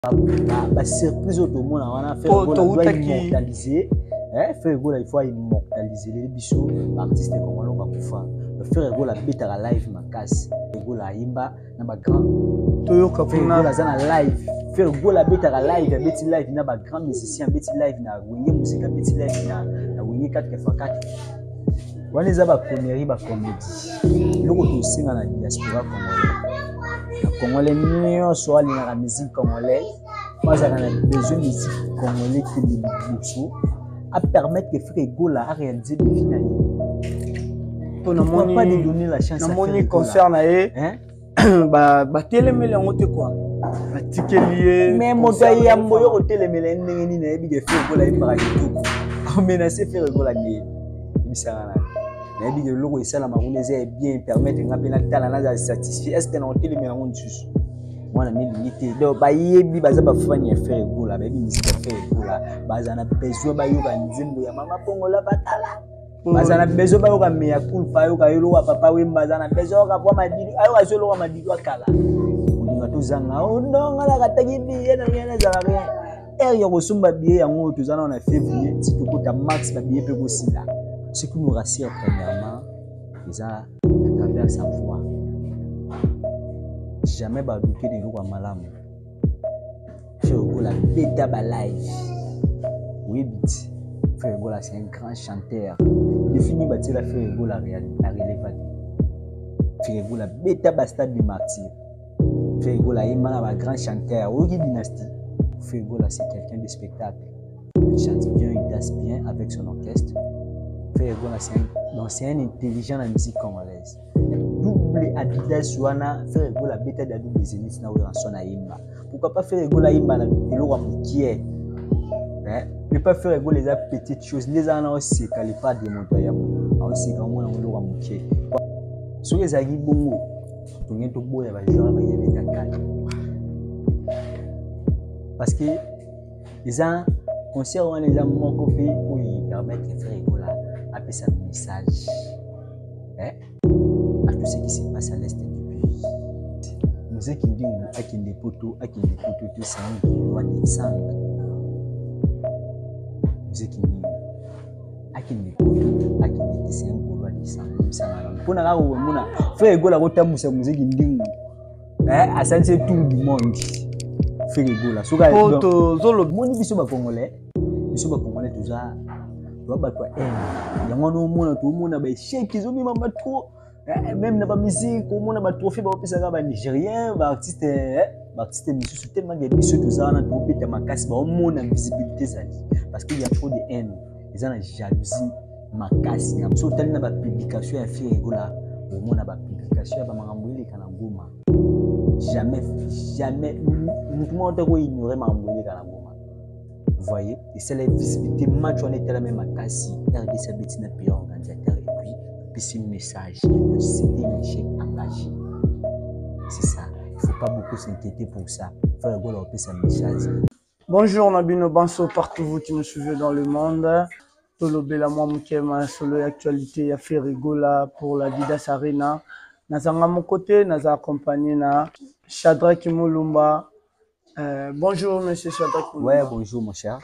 surprise au monde, on a fait immortaliser. Faire il faut immortaliser les bichos, l'artiste comme on va pouvoir faire la bête à la live ma casse, la imba na ba grand toyoka kuna la zana live, faire la bête à la live, bête live na ba grand musicien, bête live na wingi musique, bête live na wingi 4x4. Wana za ba connerie ba comédie. Loko to singa na diaspora congolais. Congolais nyo so ali na musique congolaise. Moi a besoin de musique congolais qui nous à permettre que Frère Gola a réalisé des finales. On n'a pas de donner la chance à Frère concerne bah télémélé on te quoi bah ticket mais mon gars il y a moyo télémélé ndenge na yebi de Frère Gola ibara kitoko a menacé Frère Gola ni bisara na yebi de logo isala maruneze est bien permettre ngapena tala na satisfait est-ce que na télémélé on juste moi na milité donc ba yebi baza ba fanya Frère Gola ba yebi musique Frère Gola baza na besoin ba yoka nzembo ya mama pongola batala baza na besoin ba yoka meya culpa yoka yolo wa papa we baza na besoin ka kwa madili ayo azolo wa madili akala ndinga tuzanga ondonga la kataki biye na rien za rien ya kosumba biye yango tuzana na février si tukota max ba biye pe kosila ce qui nous rassure premièrement ils à travers sa voix. Jamais pas douter de l'eau à malam. Frère Gola bêta ba live. Oui, bit. Frère Gola c'est un grand chanteur. Défini bâtir la Frère Gola relève. Frère Gola bêta ba stade de martyr. Frère Gola est un grand chanteur. Oui, dynastie. Frère Gola c'est quelqu'un de spectacle. Il chante bien, il danse bien avec son orchestre. Frère Gola c'est un intelligent dans la musique congolaise. Double Adidas wana faire la bêta de double zénith na rançon na imba. Pourquoi pas faire la imba na eloko mukie? Ne pas faire les petites choses. Les ana aussi kali pas de montoya. Aussi quand on eloko mukie. So les agi bongo. To ngento boya ba genre ba yebeta kali. Parce que les gens concert wana les gens moko pe où ils permettent de faire la appeler ça message. À tout ce qui se passe à l'est du pays. Nous qui dit à qui des poteaux, tout ça, on doit dire ça. Nous qui dit à qui des poteaux, à qui des dessins, on doit dire ça. Pour nous, on a fait égo la route à Moussa Moussa qui dit à ça c'est tout le monde. Fait égo la. Photo, zolo. Moni biso ba congolais tout ça. Tu vois quoi? Il y a un monde tout le monde a ba chèque ils ont mis ma trop. Même dans la musique, comme on a un trophée, on peut être nigérien, artiste musique, tellement de bisous, tout ça, on a trompé de ma casse, on a une visibilité, parce qu'il y a trop de haine, ils ont la jalousie, ma casse, il y a tellement de publications à faire, on a une publication, on a une kanangoma. Jamais, tout le monde a ignoré ma kanangoma. Vous voyez, et c'est la visibilité, match, on était la même à casse, RDC Bettina P organisateur, et puis c'est un message, c'était un échec engagé. C'est ça. Il ne faut pas beaucoup s'inquiéter pour ça. Il faut regarder un message. Bonjour Nabino Banso, partout vous qui nous suivez dans le monde. Tolobe la moi mukema solo actualité a fait rigola pour la Adidas Arena. Nazanga mon côté, naza accompagné na Shadrack Mulumba. Bonjour monsieur Shadrack Mulumba. Ouais, bonjour mon cher.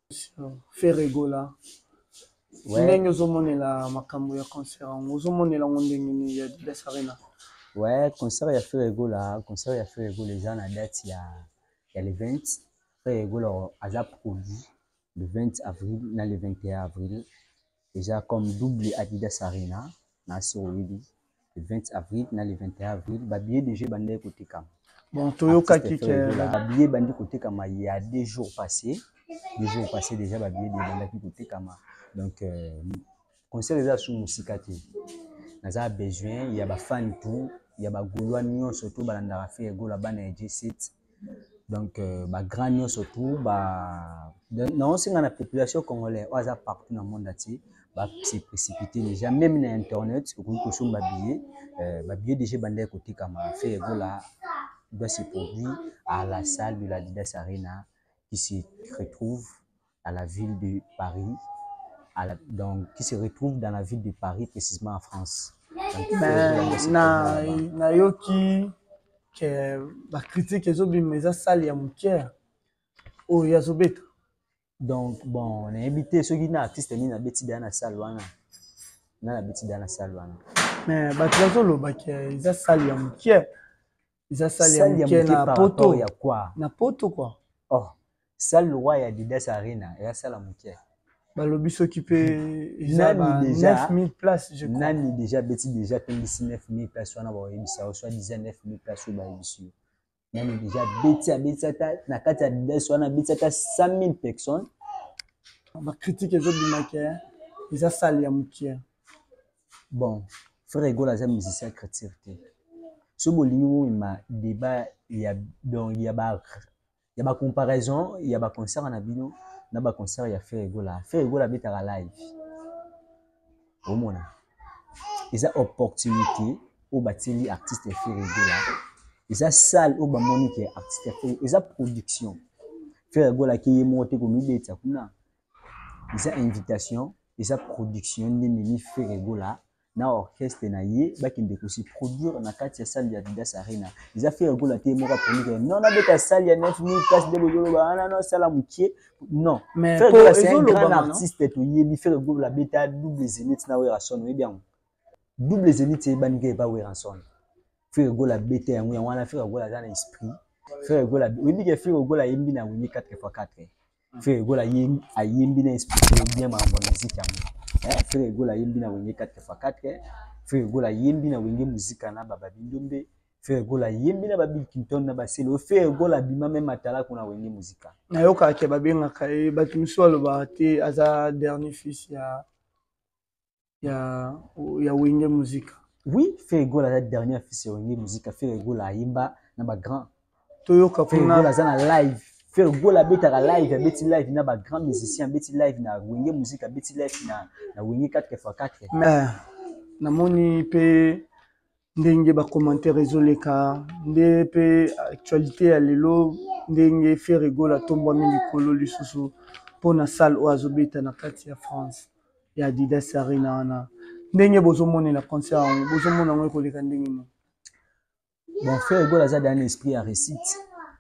Fait rigola. Ouais, nous avons la makambo ya concert. Nous avons la ngondengini ya Adidas Arena. Ouais, concert ya fait rigola, les gens à date il y a le 20. Fait rigola a produit le 20 avril na le 21 avril. Déjà comme double Adidas Arena na sur le 20 avril na le 21 avril, ba billet déjà bandé côté kam. Bon, Toyoka qui ba billet bandé côté kam il y a 2 jours passés. 2 jours passés déjà ba billet bandé côté kam. Donc concert déjà sous musique nous avons besoin il y a des fans tout il y a des goulois surtout balanda fait gola bana G7 donc ba grand surtout ba non c'est dans la population congolaise on a partout dans le monde entier ba c'est précipité déjà même sur internet pour que sur ba billet déjà bandé côté comme fait gola doit se produire à la salle de la Adidas Arena qui se retrouve à la ville de Paris. Donc, qui se retrouve dans la ville de Paris, précisément en France. Na yoki que la critique est obligée mais ça salle ya moukier. Oh, Yazobeta. Donc, bon, on a invité ceux qui sont artistes, mais on a bêti dans la salle. On a bêti dans la salle. Mais, Batrazolo, ils ont sali à Moukier. Ils ont sali à Moukier na poto. Il y a quoi? Na poto, quoi. Oh, salle roi, il y a Didas Arena. Il y a salle à Moukier. Le bus occupé, ils ont 9000 places, je crois. Nani déjà bêti déjà 9000 places. On a soit 19000 places au Baïbissu. Nani déjà bêti na kati ya Didas, on a bêti 100 000 personnes. Ma critique est du maquet. Ils ont sali à Moukier. Bon, frère Ego, là, c'est musicien chrétien. Ce bolingo, il m'a débat, il y a comparaison, il y a concert en abino, il y a concert, il y a frère Ego là. Frère Ego là, il est live. Au moins, il y a opportunité au bâtiment artiste et frère Ego là. Il y a salle au bamoni qui est artiste et frère. Il y a production. Frère Ego là qui est monté comme il est, il y a invitation, il y a production, il y a frère Ego là. Na orchestre na ye ba kinde ko si produire na kati ya salle ya Didas Arena. Ils a fait un goal à te moka pour dire non na beta salle ya 9000 places de bolo ba non salle Moukier non. Mais c'est un grand artiste to ye bi faire goal la beta double zénith na Werason oui bien. Double zénith e banike ba Werason. Faire goal la beta ya wana faire goal la dans esprit. Faire goal la oui bi ke faire goal la yembi na wini 4x4. Faire goal la yembi na esprit bien ma musique ya. Frère Ego la yembi na wenge 4x4. Frère Ego la yembi na wenge muzika na baba bindombe. Frère Ego la yembi na babi Kinton na baselo. Frère Ego la bima même matala kuna wenge muzika. Na yoka ke babenga kai batumiso aloba te aza dernier fils ya wenge muzika. Oui, Frère Ego la dernier fils ya wenge muzika. Frère Ego la yemba na ba grand. Toyoka Frère Ego la zana live. Faire go la beta live, beti live na ba grand musicien, beti live na wenge musique, beti live na wenge 4x4. Mais na moni pe ndenge ba commentaire ezoleka, nde pe actualité ya lelo ndenge Frère Ego la tomba mingi kolo lisusu pona salle o azobeta na kati ya France ya Didas Arena wana. Ndenge bozomona na concert, bozomona ngo koleka ndenge no. Bon, Frère Ego la za dans l'esprit à récite.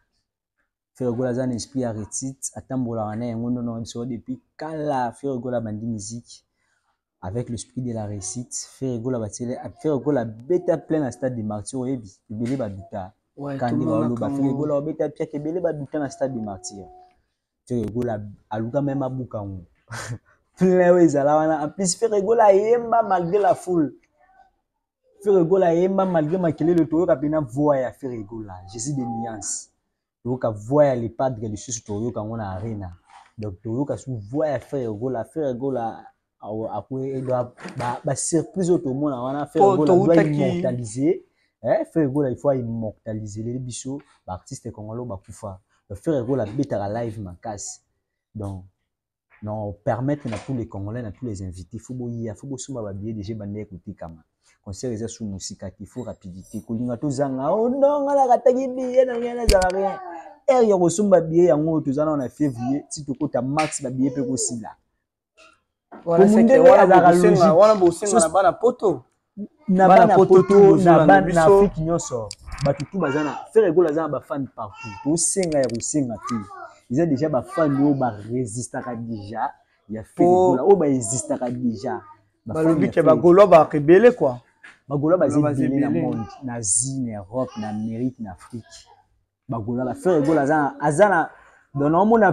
Frère Ego la za un esprit à récite, atambola wana yango non so depuis kala Frère Ego la bandi musique avec l'esprit de la récite. Frère Ego la batile, Frère Ego la beta plein à stade de martyr ebi, ebele ba buta. Kandi ba lo ba Frère Ego la beta pia ke ebele ba buta na stade de martyr. Frère Ego la aluka même abuka ngo. Plein ezala wana, en plus Frère Ego la yemba malgré la foule. Frère Ego la yemba malgré makele le toyo kapena voix ya Frère Ego la, Jésus de nuance. Donc voix les padres de sous toyo quand on a arena. Donc toyo ka sous voix Frère Ego la après ba surprise tout le monde on a Frère Ego la doit immortaliser. Frère Ego la il faut immortaliser les biso artiste congolais ba kufa. Frère Ego la beta live ma casse. Donc non permettre à tous les Congolais, à tous les invités, faut suma ba billet déjà bandé écouter kama. Concert est sous musique, il faut rapidité. Kolinga to zanga oh non ala kataki billet na rien za rien. Ya kosumba billet yango tozana na février si tokota max ba billet pe kosila. Voilà c'est que wana bosenga na bana poto. Na bana poto na bana Afrique nyonso. Batutu bazana Frère Ego la zana ba fan partout. To senga ya kosenga tu. Ils ont déjà ba fan yo ba résister déjà. Il y a Frère Ego la o ba résister déjà. Ba lobi ke ba golo ba rebelle quoi. Ba golo ba zébélé na monde, na Asie, na Europe, na Amérique, na Afrique. Bagola la Frère Ego la azana donc on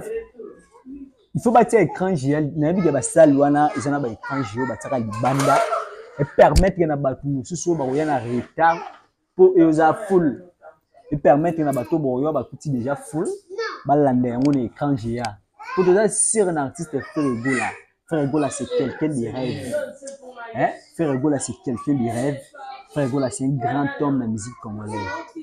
il faut bâtir écran géant na bi ba salle wana ezana ba écran géant ba tsaka libanda et permettre na batu susu ba koya na retard pour eza full et permettre na bato boyo ba kuti déjà full ba landa yango na écran géant pour déjà sur un artiste Frère Ego la. Frère Ego la c'est quelqu'un de rêve. Frère Ego la c'est quelqu'un de rêve. Frère Ego la c'est un grand homme de la musique congolaise.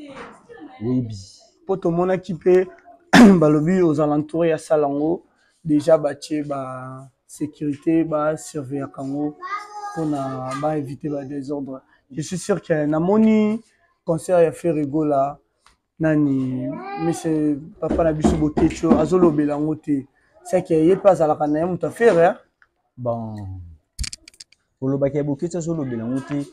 Oui bi. Pour tout le monde qui peut balobi aux alentours ya salango déjà batie ba sécurité ba surveiller kango pour na ba éviter ba désordre. Je suis sûr que na moni concert ya Frère Ego la nani monsieur papa na biso bokecho azolobela ngote c'est que yé pas à la kana muta faire bon olobaki bokecho azolobela ngote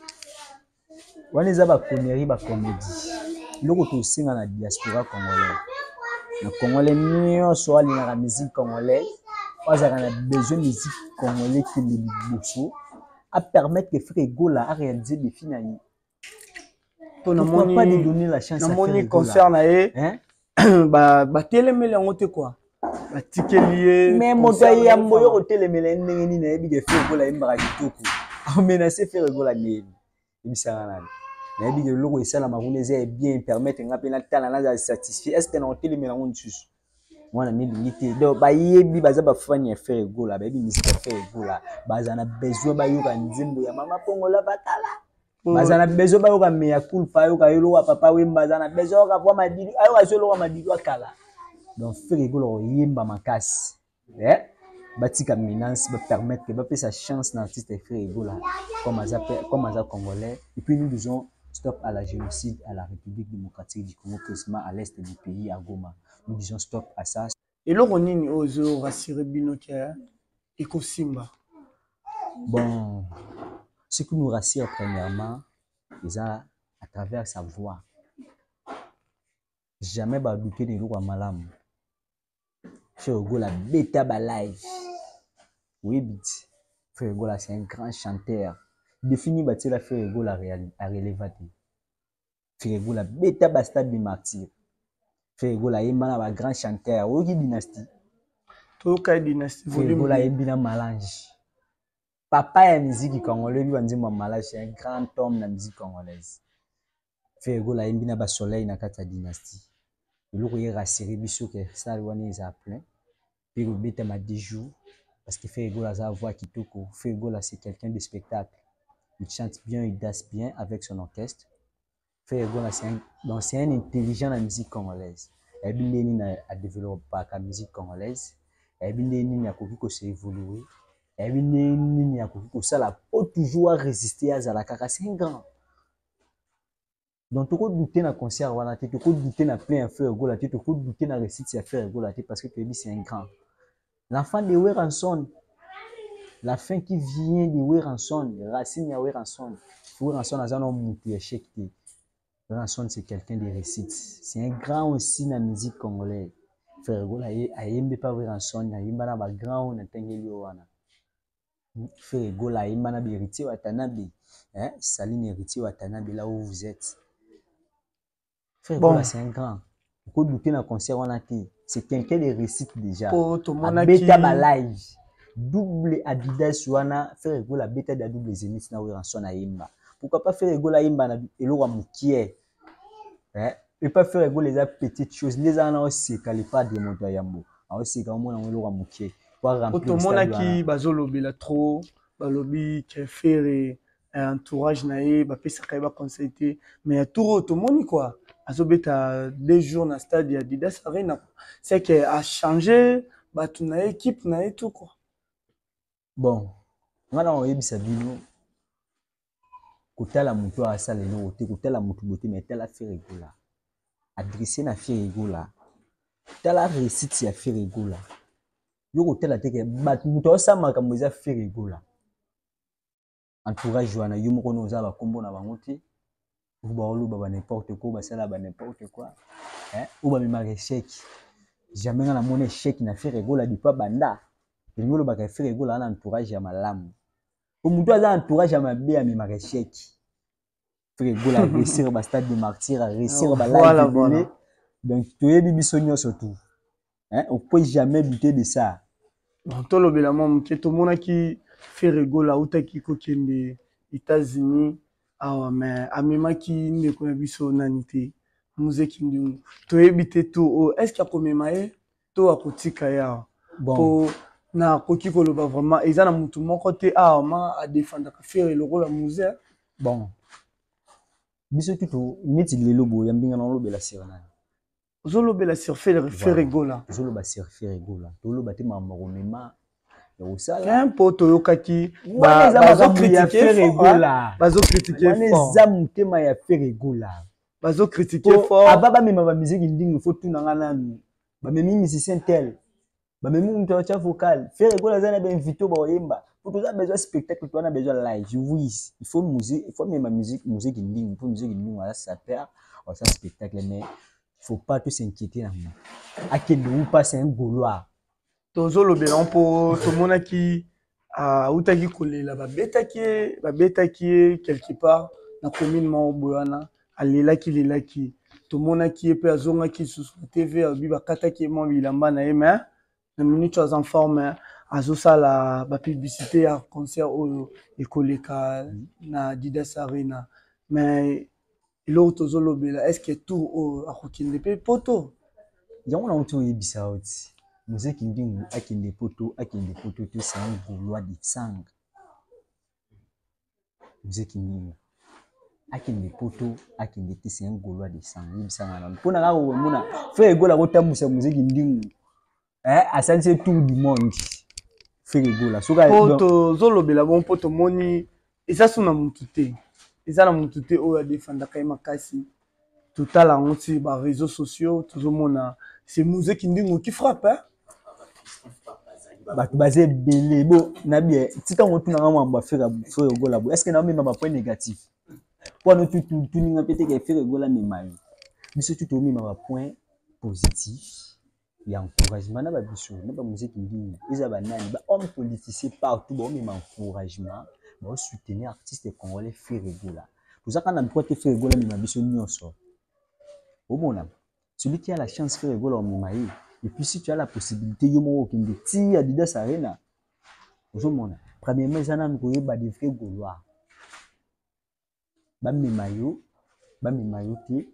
wana eza ba connerie ba comédie loko to singa na diaspora congolaise Le Congolais nyonso alingaka musique congolaise, bazalaka na besoin de musique congolaise qui le bosso à permettre que Frère Egola a réalisé des films. Pourquoi pas de donner la chance à Frère Egola? Concert na ye, ba telemele yango te quoi. Ba tikelier. Mais moto ya mboyo ko telemele ndenge nini na yebi ke Frère Egola imbaka kitoko. A menacer Frère Egola nini. Ibisanga nani. Na yebi ke loko esala makuneza est bien permettre nga pena tala na satisfait. Est-ce que na telemele ngo nsusu? Mwana milingi te. Donc ba yebi baza ba fani ya Frère Egola, ba yebi musique ya Frère Egola. Baza na besoin ba yoka nzembo ya mama Pongola batala. Baza na besoin ba yoka meya culpa yoka yolo wa papa wemba baza na besoin ka voir madili. Ayo ka solo wa madili wa kala. Donc Frère Egola yemba makasi. Batika menace va permettre que ba sa chance na artiste Frère Egola comme Aza congolais. Et puis nous disons stop à la génocide à la République démocratique du Congo, précisément à l'est du pays, à Goma. Nous disons stop à ça. Et le Ronini ozo rassurer Binokia et Kosimba. Bon, ce qui nous rassure premièrement, c'est à travers sa voix. Jamais ba douter de l'eau à malam. Frère Egola bêta ba live. Oui, bit. Frère Egola c'est un grand chanteur. Défini bâti la Frère Egola à relevater. Frère Egola bêta ba stade de martyr. Frère Egola yemba ba grand chanteur. Oki dynastie. Toka dynastie. Frère Egola yembina malange. Papa ya musique congolaise lui wanzima malange, c'est un grand homme na musique congolaise. Frère Egola yembina ba soleil na kata dynastie. Le roi rassuré biso que ça lui est à plein. Puis le bête m'a 10 jours parce que Frère Egola a sa voix qui toko. Frère Egola c'est quelqu'un de spectacle. Il chante bien, il danse bien avec son orchestre. Frère Egola c'est un intelligent dans la musique congolaise. Et bien il a développé la musique congolaise. Et bien il a compris que c'est évolué. Et bien il a compris que ça la peut toujours résister à Zalakaka. C'est un grand. Donc, tu peux douter dans le concert, tu peux douter dans plein Frère Egola, tu peux douter dans le récit de Frère Egola parce que c'est un grand. L'enfant de Weranson, la fin qui vient de Weranson, racine de Weranson, Weranson a un homme qui est échec. Weranson, c'est quelqu'un de récit. C'est un grand aussi dans la musique congolaise. Frère Egola, il n'aime pas Weranson, il n'aime pas grand, il n'aime Frère Egola, il n'aime pas héritier Watanabe. Saline héritier Watanabe, là où vous êtes. Frère Egola, c'est un grand. Pourquoi douter dans le concert, c'est quelqu'un de récite déjà. Bêta ba live. Double Adidas wana. Frère Egola, bêta da double Zenith na Weranson na yimba. Pourquoi pas Frère Egola yimba na eloko mukie? Et pas Frère Egola les petites choses. Les ana aussi kali pas de monto yambo. Aussi quand on eloko mukie. Pour remplir. Otomonaki bazolobela trop, balobi que faire entourage naé, ba pesa kaiba conseiller, mais tout moni quoi. Azobeta 2 jours na stade ya Adidas Arena. C'est que a changé ba tuna équipe na et tout quoi. Bon, ngana oyebisa bino kotala muto asala eloko te, kotala mutu bote mais tala Frère Egola. Adressé na Frère Egola. Tala réussite ya Frère Egola. Yo kotala te ke bat muto osama kambo za Frère Egola. Entourage wana yo moko no za ba kombo na bango te. Vous ba n'importe quoi, ba sala ba n'importe quoi. Ou ba mema échec. Jamais na mon échec na Frère Egola di pa banda. Ngolo ba ka Frère Egola na entourage ya malamu. Ko muto aza entourage ya mabe ya mema échec. Frère Egola réussir ba stade de martyr, réussir ba live. Donc tu es biso nyonso tout. On peut jamais douter de ça. Bon, to lobela mom ke to monaki Frère Egola utaki ko kende États-Unis. Ah mais amemaki ndeko na biso nanité musique ndungu to ebité tout est-ce qu'il y a comme maé to akotika ya bon na koki koloba vraiment eza na mutu moko te ma a défendre ka faire le rôle musée bon biso tuto neti lelo bo yambinga na lobela sirana zolobela sur Frère Egola zoloba sur Frère Egola to loba te mamako mema un peu toyokaki bazo critiquer Egola bazo critiquer fort eza mutema ya Frère Egola bazo critiquer fort ababa mema ba musique ndingi faut tout nanga nanu ba memi musicien tel ba memi muto cha vocal Frère Egola zana ba invité ba oyemba pour tout ça besoin spectacle toi na besoin live oui il faut musique il faut mema musique ndingi pour musique ndingi ça perd ça spectacle mais faut pas tout s'inquiéter. Akende ou pas, c'est un Gaulois. Tozolo belon po tomonaki utaki kolela babetaki quelque part na commune moko boyana alelaki tomonaki ye mpe azongaki lisusu na tv abi bakataki ye mwa bilamba na ye mais na minute aza en forme azosala bapublicité ya concert oyo ekoleka na Didas Arena mais eloko tozolobela est ce que tour oyo akokende mpe poto yango na oto oyebisa oti Muziki Ndingu akende poto to c'est un Gaulois de sang. Muziki Ndingu akende poto te c'est un Gaulois de sang. Yebisa ngana mpona kaka komona Frère Egola kotambusa Muziki Ndingu asalisi tour du monde. Frère Egola soka poto zolobela bon poto moni eza suna mutu te eza na mutu te oyo adefendaka ye makasi totala yango ti ba réseaux sociaux tozomona c'est Muziki Ndingu qui frappe hein? Bato baza ebele bo nabi tika ngo tuna ngama mba Frère Egola bo est-ce que na mema ba point négatif pour nous tout ninga pété que Frère Egola mema yo biso tout mema ba point positif ya encouragement na ba biso na ba Muziki Ndingu eza ba nani ba homme politicien partout ba mema encouragement ba soutenir artiste congolais Frère Egola tout ça quand na mpo te Frère Egola mema biso nyonso au mona celui qui a la chance Frère Egola au mema ye. Et puis si tu as la possibilité, yo mo okende ti à Didas Arena. Ozomona. Premièrement, ezana nkoye ba de vrais Gaulois. Ba memayo te.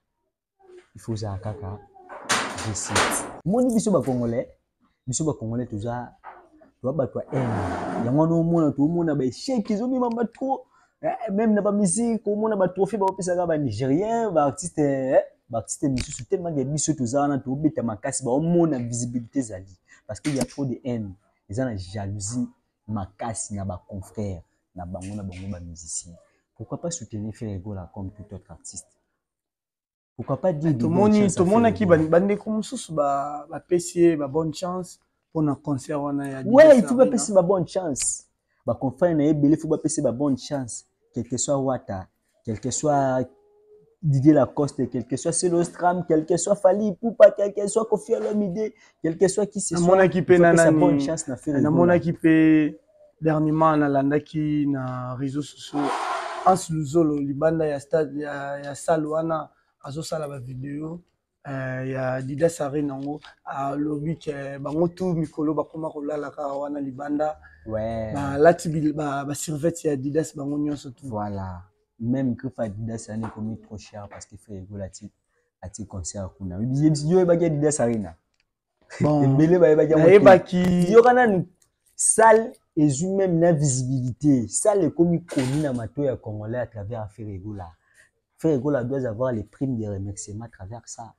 Il faut za kaka recette. Moni biso ba Congolais toza ba to en. Yango no mona to mona ba échec ils ont mis ba trop même na ba musique au mona ba trophée ba opesa ba Nigérien, ba artiste misusu tellement que biso tozana to beta makasi ba omona visibilité zali parce qu'il y a trop de haine ils ont la jalousie makasi na ba confrères na bango ba musiciens. Pourquoi pas soutenir Frère Egola comme tout autre artiste? Pourquoi pas dire tout mona ki bande comme mususu ba pesier ba bonne chance pour un concert wana ya ouais il faut pas pesier ba bonne chance ba confrères na ebele faut pas pesier ba bonne chance quel que soit Wata quel que soit Didier Lacoste, quel que soit Celostram, quel que soit Fali Poupa, quel que soit Kofi Olomide, quel que soit qui ce soit, il faut que sa bonne chance na Frère Egola. Na mona ki pe dernièrement na landaki na réseaux sociaux Ans Luzolo libanda ya stade ya Salwana azosala ba vidéo ya Didas Arena ngo alobi ke bango tout mikolo bakoma kolala ka wana libanda ouais ba lati ba serviette ya Didas bango nyonso tout voilà. Même que Didas Arena commis trop cher parce que Frère Egola a ti concert kuna. Yo ba ga Didas Arena. Bon, ebele ba ki yo kana ni salle et même la visibilité. Salle est comme connu na mato ya Congolais à travers Frère Egola. Frère Egola doit avoir les primes de remerciement à travers ça.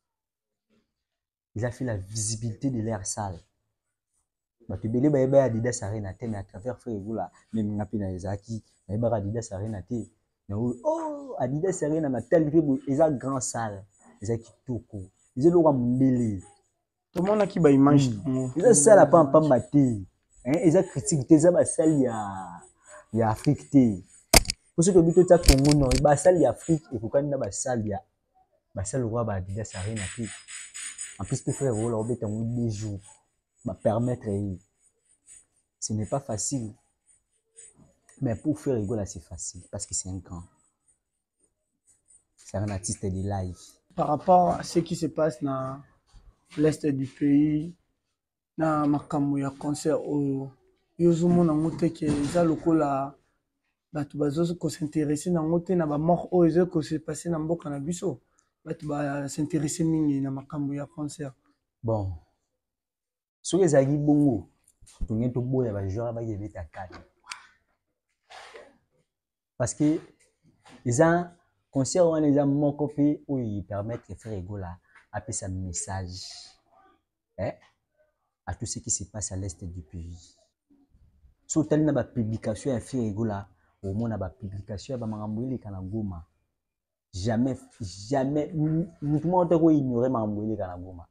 Il a fait la visibilité de leur salle. Bato ebele ba Didas Arena te mais à travers Frère Egola même ngapi na ezaki ba Didas Arena te. Oh, Adidas Arena na tel ribo eza grand salle eza kitoko eza loka mundele to mona ki ba image eza salle pa pamba te eza critique te eza ba salle ya Afrique te pour ce que bito ta Congo non ba salle ya Afrique et kokani na ba salle roi ba Adidas Arena te en plus Frère Egola obeta ngo 2 jours ba permettre ce n'est pas facile. Mais pour Frère Egola, c'est facile parce que c'est un grand. C'est un artiste de live. Par rapport à ce qui se passe dans l'est du pays, dans makambo ya concert oyo, yozomona ngote ke eza lokola bato bazo ko s'intéresser na ngote na ba mort oyo eza ko se passer na mboka na biso. Bato ba s'intéresser mingi na makambo ya concert. Bon. Soki ezaki bongo, tonge to boya ba joueur ba yebeta kati. Parce que les concert on les a moko pe où ils permettent de Frère Egola appeler sa message à tout ce qui se passe à l'est du pays. So tali na ba publication ya Frère Egola au mona ba publication ba mangambwele kana Goma. Jamais tout le monde ko ignorer mangambwele kana Goma.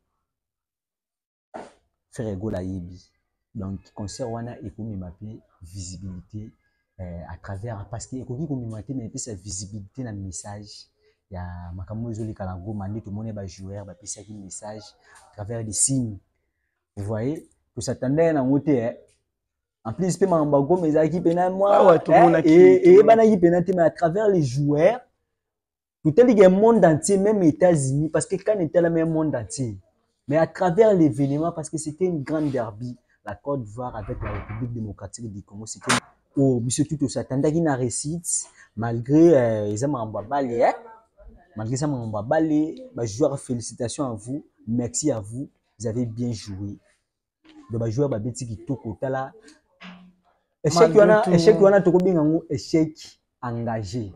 Frère Egola yebi. Donc concert wana ekomi mapi visibilité à travers parce que ekoki komimate mais sa visibilité na message il y a makambo ezoleka na Goma nde tomoni ba joueur ba pesaki message à travers des signes. Vous voyez, tout s'attendait na ngote en plus pe makambo Goma ezaki pena moi et banaki penalty mais à travers les joueurs tout est le monde entier même États-Unis parce que quand était le même monde entier mais à travers l'événement parce que c'était une grande derby la Côte d'Ivoire avec la République démocratique du Congo c'était oh monsieur tout s'attendait na réussite malgré les makambo balé malgré ça makambo balé ba joueurs félicitations à vous merci à vous vous avez bien joué donc ba joueurs ba beti kitoko tala échec wana tokobinga ngo échec engagé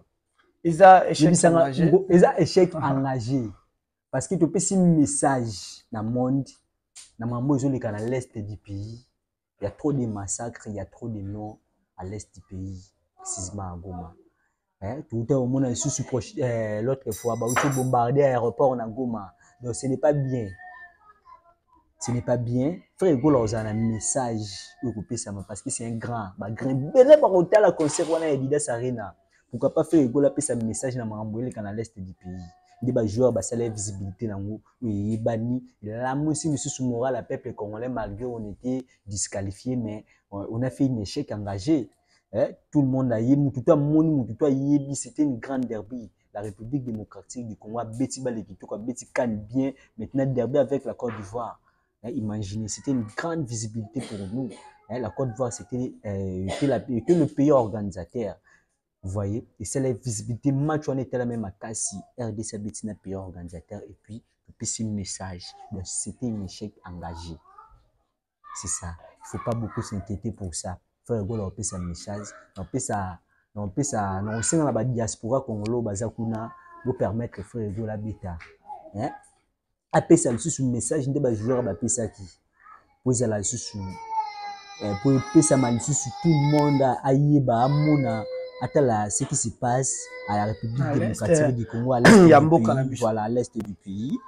échec engagé parce que tu peux un message dans le monde dans à l'est du pays il y a trop de massacres il y a trop de morts à l'est du pays précisément à Goma tout est au monde l'autre fois bah bombardé l'aéroport na Goma donc ce n'est pas bien. Ce n'est pas bien. Frère Egola a un message parce que c'est un grand. Belle par hôtel à concert on a Adidas Arena. Pourquoi pas faire Egola a un message dans Maramboué dans l'est du pays. Des joueurs bah ça la visibilité dans où il bani la musique monsieur sous moral la peuple congolais malgré on était disqualifié mais on a fait un échec engagé. Tout le monde a yémi tout a yébi c'était une grande derby. La République démocratique du Congo a bêti balekito a bêti can bien maintenant derby avec la Côte d'Ivoire. Imaginez, c'était une grande visibilité pour nous. La Côte d'Ivoire, c'était le pays organisateur. Vous voyez, et c'est la visibilité. Match, on était là même à Kassi. RDC était un pays organisateur. Et puis, c'est un message. Donc, c'était un échec engagé. C'est ça. Il ne faut pas beaucoup s'inquiéter pour ça. Frère Golo, on peut un message. On peut ça. On sait dans la diaspora congolo, bazakuna, vous permettre frère Golo l'habitat. Après ça, le message de joueur qui pour ça là pour ça tout le monde a yeba amona atala ce qui se passe à la République démocratique du Congo à l'est du pays, voilà à l'est du pays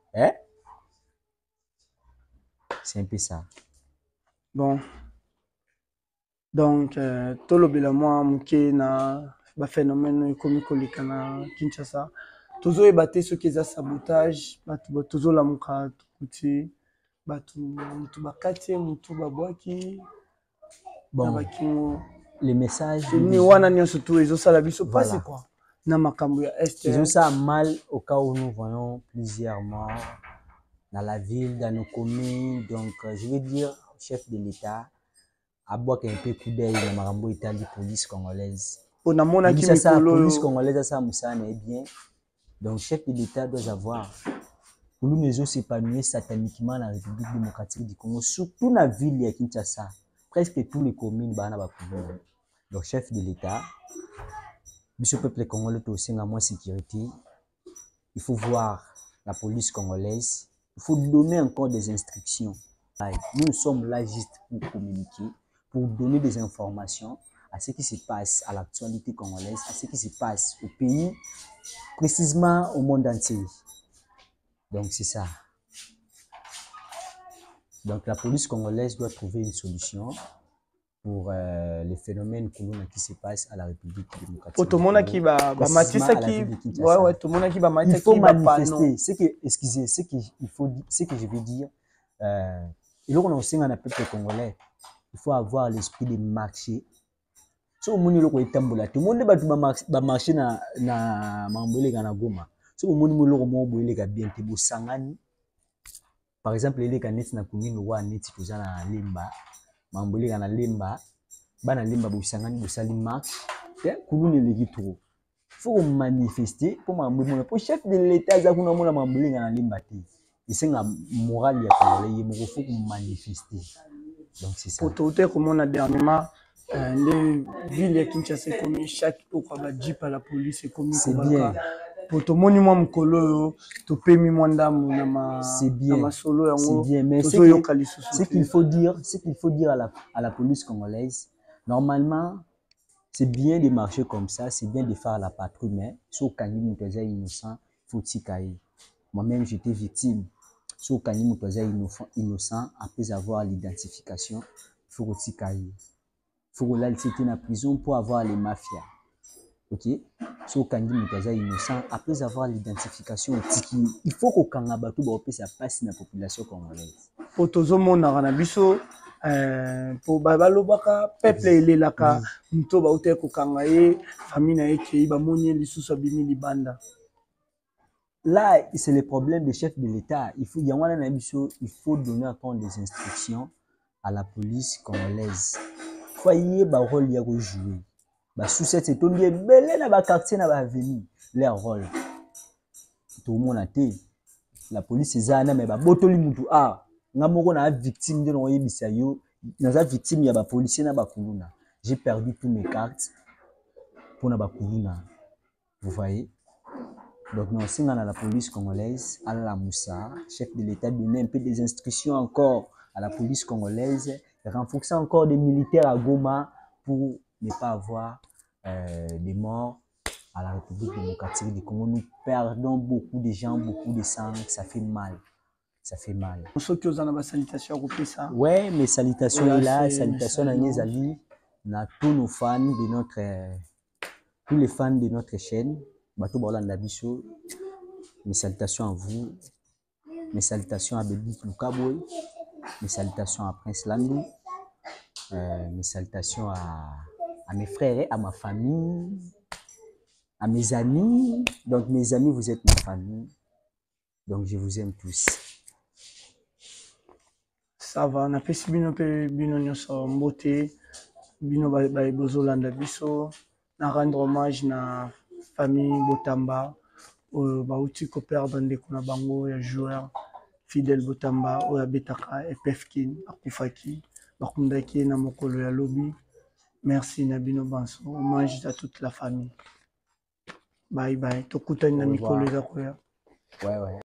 c'est un peu ça. Bon donc tolobela moi muke na ba phénomène comme kolika na Kinshasa toujours ébatté ce qui est sabotage batu toujours la muka tukuti batu mutu bakati mutu babwaki bon les messages ni wana nyo surtout ils ont ça la biso passe quoi na makambo ya est ils ont ça mal au cas où nous voyons plusieurs morts dans la ville dans nos communes donc je veux dire chef de l'État a boire un peu coup d'œil dans makambo Italie police congolaise on a mona qui ça police congolaise ça musa est bien. Donc, le chef de l'État doit avoir, pour nous, nous s'épanouir sataniquement dans la République démocratique du Congo, surtout dans la ville de Kinshasa, presque tous les communes, donc, chef de l'État, le peuple congolais aussi en moins sécurité, il faut voir la police congolaise, il faut donner encore des instructions. Nous sommes là juste pour communiquer, pour donner des informations à ce qui se passe à l'actualité congolaise, à ce qui se passe au pays, précisément au monde entier. Donc c'est ça. Donc la police congolaise doit trouver une solution pour les phénomènes qui se passent à la République démocratique. Pour tout le monde qui va matissa qui ouais tout le monde qui va matissa il faut manifester. Ce que je veux dire et là on a aussi un peuple congolais. Il faut avoir l'esprit de marcher. So moni loko etambola tout monde ba marcher na mambole na Goma. So moni mo loko mo boele ka bien te bo sangani. Par exemple les canettes na commune wa net toza na Lemba. Mambole na Lemba. Bana Lemba bo sangani bo sali marche. Kulune leki trop. Faut manifester pour mambole pour chef de l'état za kuna mona mambole na Lemba te. Et c'est la morale ya Congolais il faut manifester. Donc c'est ça. Pour tout comme on a dernièrement les villes de Kinshasa comme chaque jeep à la police comme c'est bien pour tout monument mkolo to pemi mwandam na c'est bien solo c'est bien mais ce qu'il faut dire à la police congolaise normalement c'est bien de marcher comme ça c'est bien de faire la patrouille mais so kanyi mutoza innocent faut tikaye moi-même j'étais victime so kanyi mutoza innocent après avoir l'identification faut tikaye. Il faut que là, c'était en prison pour avoir les mafias. Ok, so Kandi Mutaza innocent après avoir l'identification tiki, il faut qu'au Kangabato ça passe la population congolaise. Po tozomona na biso po balobaka peuple elelaka muto baute kokanga ye famille na ye kei bamoni lisusu abimi libanda. Là, c'est le problème des chefs de l'État. Il faut donner à compte des instructions à la police congolaise. Il faut y avoir un rôle à jouer. Sous cette étonne, il y a quartier na avenue leur rôle. Tout le monde a été. La police est là, mais botoli mutu ah, ngamoko na victime de noyer bisayo, na victime ya ba policier na ba kuluna. J'ai perdu toutes mes cartes pour na ba kuluna. Vous voyez? Donc, nous sommes dans la police congolaise, à la Moussa, chef de l'État, donner un peu des instructions encore à la police congolaise, renforcer encore des militaires à Goma pour ne pas avoir des morts à la République démocratique du Congo. Nous perdons beaucoup de gens, beaucoup de sang, ça fait mal. Ça fait mal. Ouais, mes salutations là, là salutations à Niezali, à tous nos fans de tous les fans de notre chaîne. Bato Bolanda Biso, mes salutations à vous, mes salutations à Bébi Lukaboy, mes salutations à Prince Landou, mes salutations à mes frères, à ma famille, à mes amis. Donc mes amis, vous êtes ma famille, donc je vous aime tous. Ça va, on a fait si bino pe bino nyoso mbote, bino ba Bozolanda Biso, na rendre hommage na famille Botamba, bauti ko perdre ndeko na bango ya joueur Fidel Botamba oya betaka Epefkin akufaki bakundaki na mokolo ya lobi. Merci na bino banso, hommage à toute la famille. Bye bye, tokutani na mikolo eza koya. Ouais ouais.